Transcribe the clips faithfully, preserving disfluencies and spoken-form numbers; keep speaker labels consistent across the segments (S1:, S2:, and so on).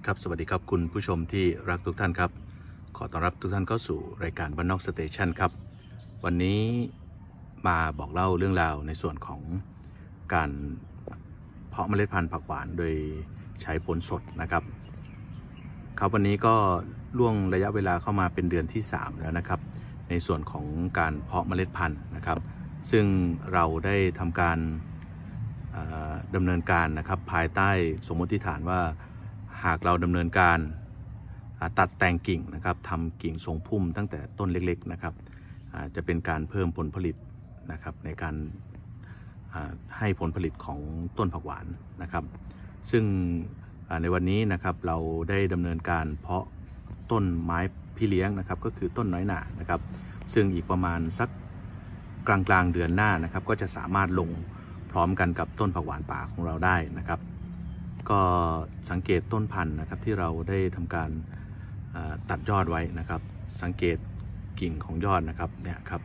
S1: ครับสวัสดีครับคุณผู้ชมที่รักทุกท่านครับขอต้อนรับทุกท่านเข้าสู่รายการบ้านนอกสเตชันครับวันนี้มาบอกเล่าเรื่องราวในส่วนของการเพาะเมล็ดพันธุ์ผักหวานโดยใช้ผลสดนะครับครับวันนี้ก็ล่วงระยะเวลาเข้ามาเป็นเดือนที่สามแล้วนะครับในส่วนของการเพาะเมล็ดพันธุ์นะครับซึ่งเราได้ทำการดำเนินการนะครับภายใต้สมมติฐานว่าหากเราดำเนินการตัดแต่งกิ่งนะครับทำกิ่งทรงพุ่มตั้งแต่ต้นเล็กๆนะครับจะเป็นการเพิ่มผลผลิตนะครับในการให้ผลผลิตของต้นผักหวานนะครับซึ่งในวันนี้นะครับเราได้ดำเนินการเพาะต้นไม้พี่เลี้ยงนะครับก็คือต้นน้อยหน่านะครับซึ่งอีกประมาณสักกลางๆเดือนหน้านะครับก็จะสามารถลงพร้อมกันกับต้นผักหวานป่าของเราได้นะครับก็สังเกตต้นพันธุ์นะครับที่เราได้ทำการตัดยอดไว้นะครับสังเกตกิ่งของยอดนะครับเนี่ยครับ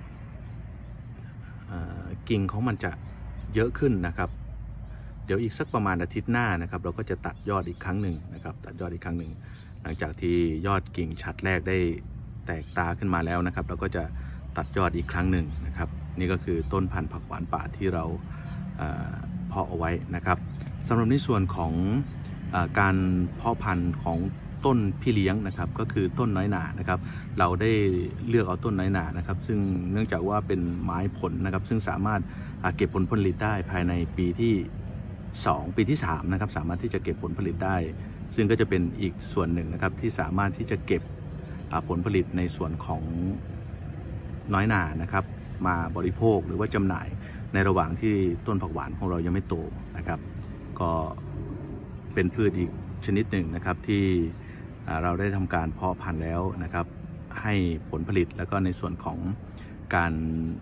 S1: กิ่งของมันจะเยอะขึ้นนะครับเดี๋ยวอีกสักประมาณอาทิตย์หน้านะครับเราก็จะตัดยอดอีกครั้งหนึ่งนะครับตัดยอดอีกครั้งหนึ่งหลังจากที่ยอดกิ่งฉัดแรกได้แตกตาขึ้นมาแล้วนะครับเราก็จะตัดยอดอีกครั้งหนึ่งนะครับนี่ก็คือต้นพันธุ์ผักหวานป่าที่เราเพาะเอาไว้นะครับสำหรับในส่วนของการเพาะพันธุ์ของต้นพี่เลี้ยงนะครับก็คือต้นน้อยหน่านะครับเราได้เลือกเอาต้นน้อยหน่านะครับซึ่งเนื่องจากว่าเป็นไม้ผลนะครับซึ่งสามารถเก็บผลผลิตได้ภายในปีที่สองปีที่สามนะครับสามารถที่จะเก็บผลผลิตได้ซึ่งก็จะเป็นอีกส่วนหนึ่งนะครับที่สามารถที่จะเก็บผลผลิตในส่วนของน้อยหน่านะครับมาบริโภคหรือว่าจำหน่ายในระหว่างที่ต้นผักหวานของเรายังไม่โตนะครับก็เป็นพืชอีกชนิดหนึ่งนะครับที่เราได้ทำการเพาะพันธุ์แล้วนะครับให้ผลผลิตแล้วก็ในส่วนของการ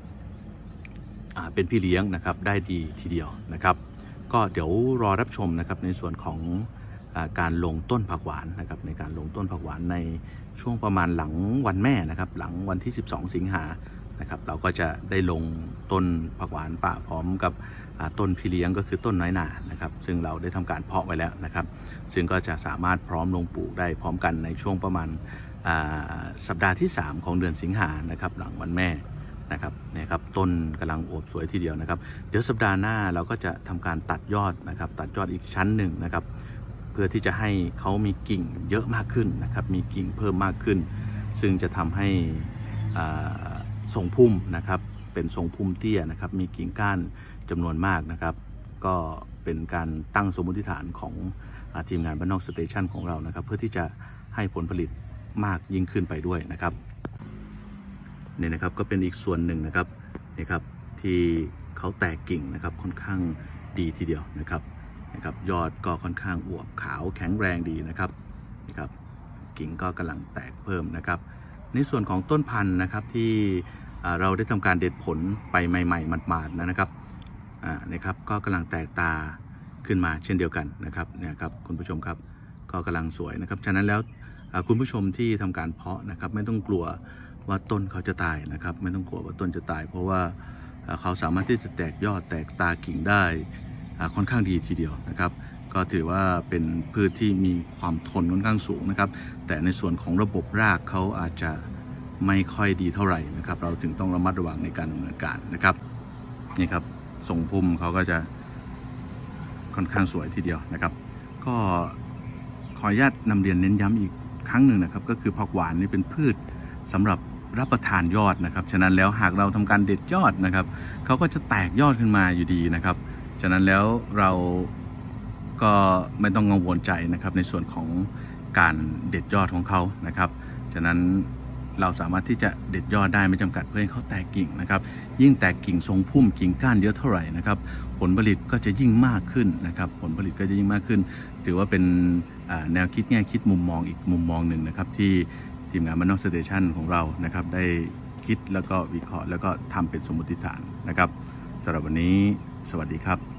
S1: เป็นพี่เลี้ยงนะครับได้ดีทีเดียวนะครับก็เดี๋ยวรอรับชมนะครับในส่วนของการลงต้นผักหวานนะครับในการลงต้นผักหวานในช่วงประมาณหลังวันแม่นะครับหลังวันที่สิบสองสิงหานะครับเราก็จะได้ลงต้นผักหวานป่าพร้อมกับต้นพี่เลี้ยงก็คือต้นน้อยหน่านะครับซึ่งเราได้ทำการเพาะไว้แล้วนะครับซึ่งก็จะสามารถพร้อมลงปลูกได้พร้อมกันในช่วงประมาณสัปดาห์ที่สามของเดือนสิงหานะครับหลังวันแม่นะครับเนี่ยครับต้นกำลังอวบสวยทีเดียวนะครับเดี๋ยวสัปดาห์หน้าเราก็จะทำการตัดยอดนะครับตัดยอดอีกชั้นหนึ่งนะครับเพื่อที่จะให้เขามีกิ่งเยอะมากขึ้นนะครับมีกิ่งเพิ่มมากขึ้นซึ่งจะทำให้ทรงพุ่มนะครับเป็นทรงพุ่มเตี้ยนะครับมีกิ่งก้านจำนวนมากนะครับก็เป็นการตั้งสมมติฐานของทีมงานบ้านนอกสเตชันของเรานะครับเพื่อที่จะให้ผลผลิตมากยิ่งขึ้นไปด้วยนะครับนี่นะครับก็เป็นอีกส่วนหนึ่งนะครับนี่ครับที่เขาแตกกิ่งนะครับค่อนข้างดีทีเดียวนะครับนะครับยอดก็ค่อนข้างอวบขาวแข็งแรงดีนะครับนี่ครับกิ่งก็กำลังแตกเพิ่มนะครับในส่วนของต้นพันธุ์นะครับที่เราได้ทำการเด็ดผลไปใหม่ๆหมาดๆนะครับนะครับก็กำลังแตกตาขึ้นมาเช่นเดียวกันนะครับเนี่ยครับคุณผู้ชมครับก็กำลังสวยนะครับฉะนั้นแล้วคุณผู้ชมที่ทำการเพาะนะครับไม่ต้องกลัวว่าต้นเขาจะตายนะครับไม่ต้องกลัวว่าต้นจะตายเพราะว่าเขาสามารถที่จะแตกยอดแตกตากิ่งได้ค่อนข้างดีทีเดียวนะครับก็ถือว่าเป็นพืชที่มีความทนค่อนข้างสูงนะครับแต่ในส่วนของระบบรากเขาอาจจะไม่ค่อยดีเท่าไหร่นะครับเราจึงต้องระมัดระวังในการดำเนินการนะครับนี่ครับทรงพุ่มเขาก็จะค่อนข้างสวยทีเดียวนะครับก็ขออนุญาตนำเรียนเน้นย้ำอีกครั้งหนึ่งนะครับก็คือผักหวานนี่เป็นพืชสำหรับรับประทานยอดนะครับฉะนั้นแล้วหากเราทำการเด็ดยอดนะครับเขาก็จะแตกยอดขึ้นมาอยู่ดีนะครับฉะนั้นแล้วเราก็ไม่ต้องกังวลใจนะครับในส่วนของการเด็ดยอดของเขานะครับฉะนั้นเราสามารถที่จะเด็ดยอดได้ไม่จำกัดเพื่อให้เขาแตกกิ่งนะครับยิ่งแตกกิ่งทรงพุ่มกิ่งก้านเยอะเท่าไหร่นะครับผลผลิตก็จะยิ่งมากขึ้นนะครับผลผลิตก็จะยิ่งมากขึ้นถือว่าเป็นแนวคิดแง่คิดมุมมองอีกมุมมองหนึ่งนะครับที่ทีมงานบ้านนอกสเตชันของเรานะครับได้คิดแล้วก็วิเคราะห์แล้วก็ทำเป็นสมมติฐานนะครับสำหรับวันนี้สวัสดีครับ